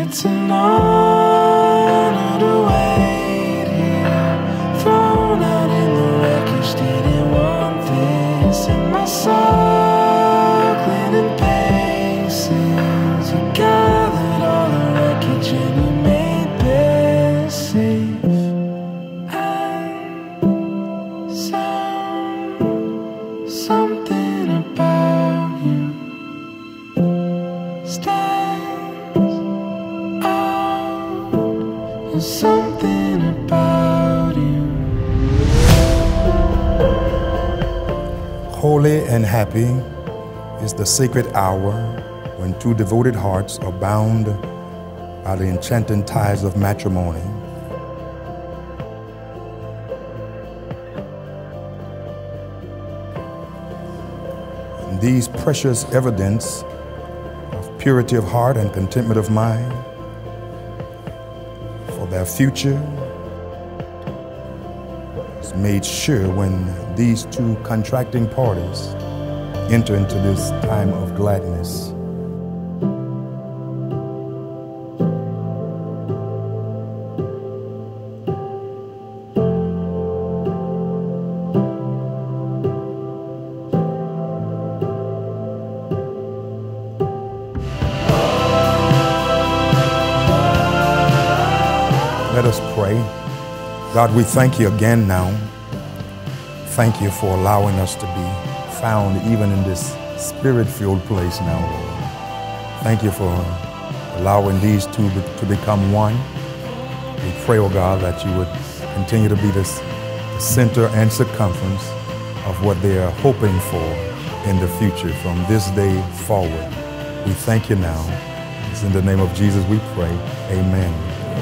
It's an honor to wait here, thrown out in the wreckage, didn't want this. In my circling and paces, you gathered all the wreckage and you made this safe. And something about you stands out. There's something about you. Holy and happy is the sacred hour when two devoted hearts are bound by the enchanting ties of matrimony. And these precious evidence of purity of heart and contentment of mind for their future is made sure when these two contracting parties enter into this time of gladness. Let us pray. God, we thank you again now. Thank you for allowing us to be found even in this spirit-filled place now, Lord. Thank you for allowing these two to become one. We pray, oh God, that you would continue to be the center and circumference of what they are hoping for in the future from this day forward. We thank you now. It's in the name of Jesus we pray. Amen.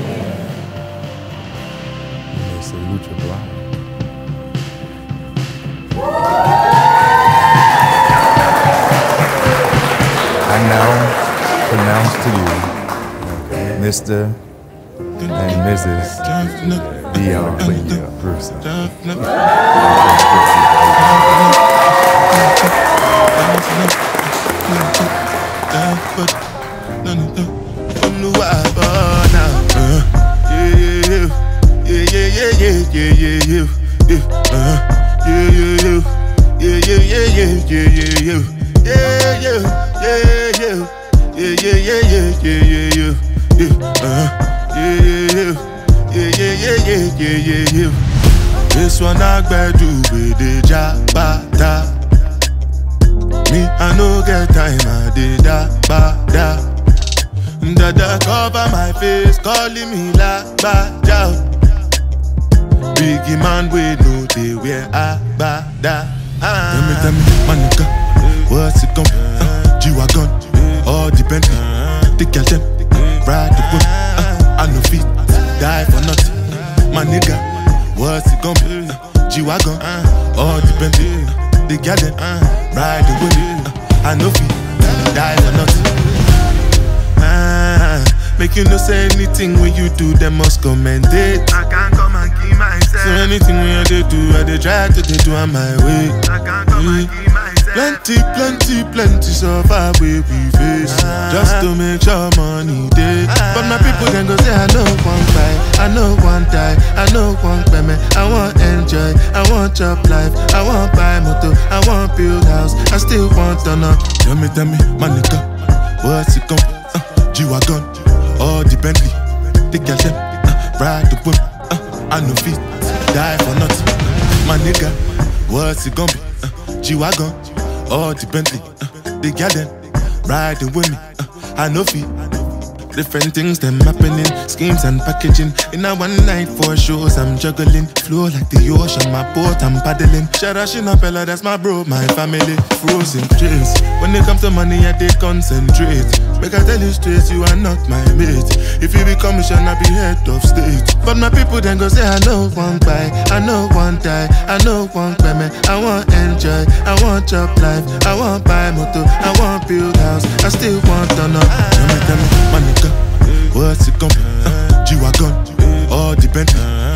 You may salute your bride. I now pronounce to you, Mr. and Mrs. Dion Brewster. This one I better do with the jabata. Me, I no get time, I did da ba da. Dada cover my face, calling me la ba da. Biggie man, we know they wear a ba da. Tell me, my nigga, what's it gon' G-Wagon, all depend. The girl them, ride the whip. I no fit, die for nothing. My nigga, what's it gon' be? G-Wagon, all depend. The girl them, ride the whip. I no fit, die for nothing. Make you no say anything when you do, they must commend it. I can't come and keep myself. So anything when you do, I they try to do on my way. I can't come and keep myself. Plenty so far we face. Just to make sure money day. But my people then go say I know one buy, I know one die, I know one payment. I want enjoy, I want job life, I want buy motor, I want build house, I still want to know. Tell me, my nigga, what's it gon' G-Wagon, all the Bentley, the girl them, ride the whip. I no fit, die for nothing. My nigga, what's it gon' be? G-Wagon, all the Bentley, the girl them, ride the with me. I no fit. Different things them happening, schemes and packaging. In a one night for shows I'm juggling. Flow like the ocean, my boat I'm paddling. Sharashina Pella, that's my bro, my family. Frozen dreams. When it comes to money, I they concentrate. Make I tell you straight, you are not my mate. If you become mission, I be head of state. But my people then go say I know one buy, I know one die, I know one payment. I want enjoy, I want job life, I want buy motor, I want build house, I still want to know. Tell me, my nigga, what's it gon' be? G-Wagon, all the Bentley.